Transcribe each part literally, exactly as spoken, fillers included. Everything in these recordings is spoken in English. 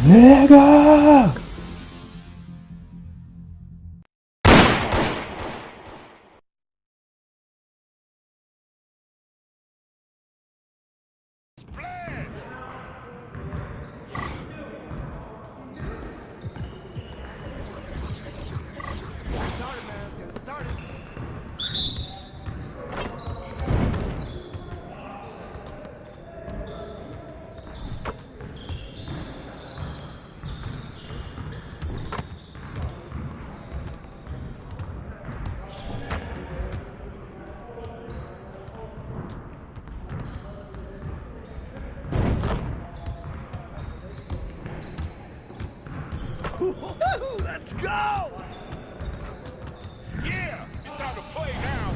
Nigga! Let's go! Yeah, it's time to play now.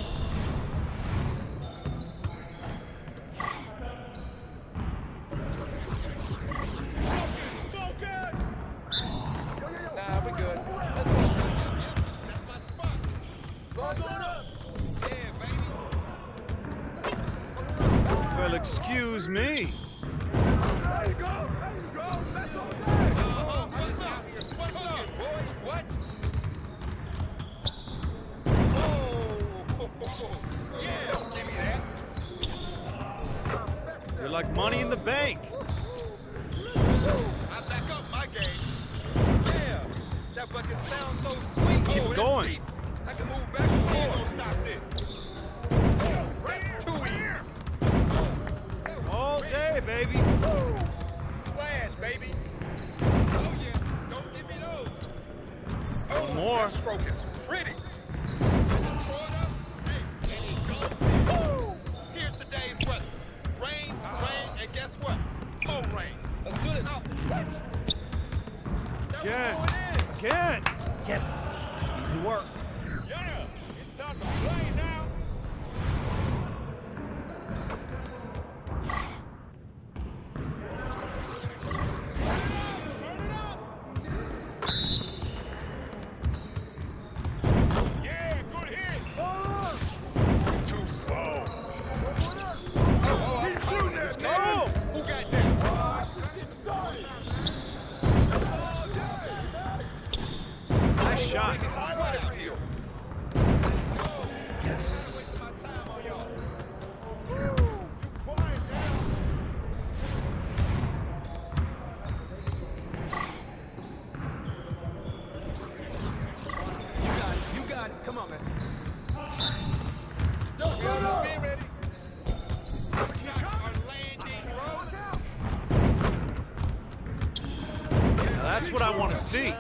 Focus! Nah, we're good. Let's go. That's my spot. Ball's on up. Yeah, baby. Well, excuse me. There you go. There you go. That's okay. Uh-huh. What's up? What's up, boy? What? Oh, yeah. Don't give me that. You're like money in the bank. I back up my game. Yeah. That bucket sounds so sweet. Keep oh, it going. Deep. I can move back and forth. Don't stop this. Oh, right too easy. All day, baby. Splash, baby. Oh, yeah. Don't give me those. Oh, more. That stroke is pretty. I just throw it up. Hey, there you go. Woo! Here's today's weather. Rain, rain, and guess what? More rain. Let's do this. Oh, what? That Again. was going in. Again. Yes. Easy work. Yeah, it's time to play now. Yeah, good hit. Too slow. Oh, oh, I'm shooting this. Go. Who got that? Just getting started. Nice shot. Yes. My time on y'all. You got it. You got it. Come on, man. Yo, shut up. Be ready. Shots are landing, bro. Now that's what I want to see.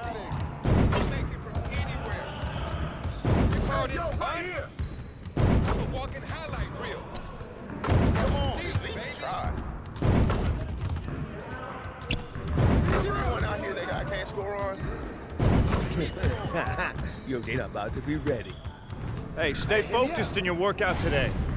This right here. I'm a walking highlight reel. Come on, baby. Try. Is everyone out here that guy can't score on? You're about to be ready. Hey, stay focused in your workout today.